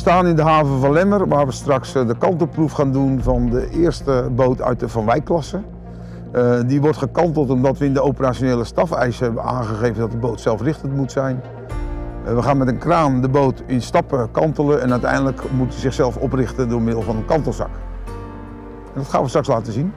staan in de haven van Lemmer, waar we straks de kantelproef gaan doen van de eerste boot uit de Van Wijk-klasse. Die wordt gekanteld omdat we in de operationele stafeisen hebben aangegeven dat de boot zelfrichtend moet zijn. We gaan met een kraan de boot in stappen kantelen en uiteindelijk moet hij zichzelf oprichten door middel van een kantelzak. En dat gaan we straks laten zien.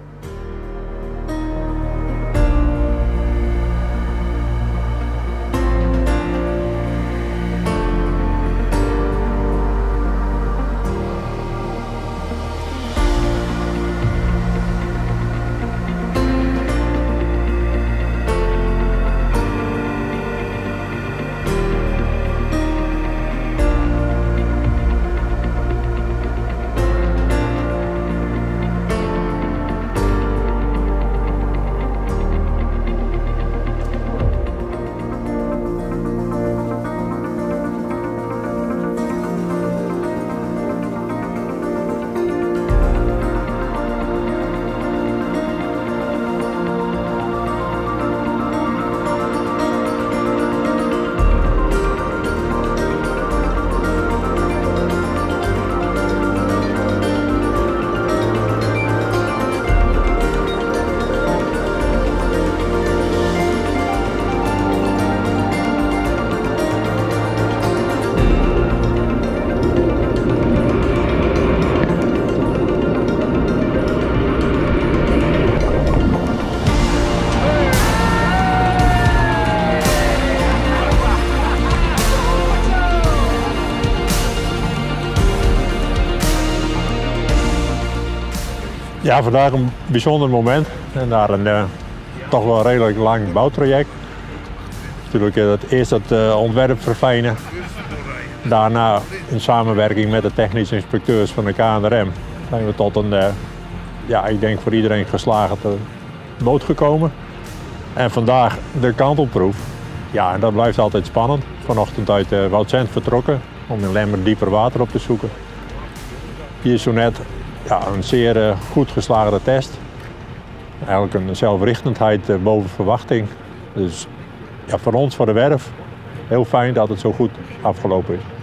Ja, vandaag een bijzonder moment en daar een toch wel redelijk lang bouwtraject. Natuurlijk eerst het ontwerp verfijnen, daarna in samenwerking met de technische inspecteurs van de KNRM zijn we tot een, ja, ik denk voor iedereen geslaagde boot gekomen. En vandaag de kantelproef. Ja, en dat blijft altijd spannend. Vanochtend uit Woudsend vertrokken om in Lemmer dieper water op te zoeken. Hier zo net ja, een zeer goed geslaagde test. Eigenlijk een zelfrichtendheid boven verwachting. Dus ja, voor ons, voor de werf, heel fijn dat het zo goed afgelopen is.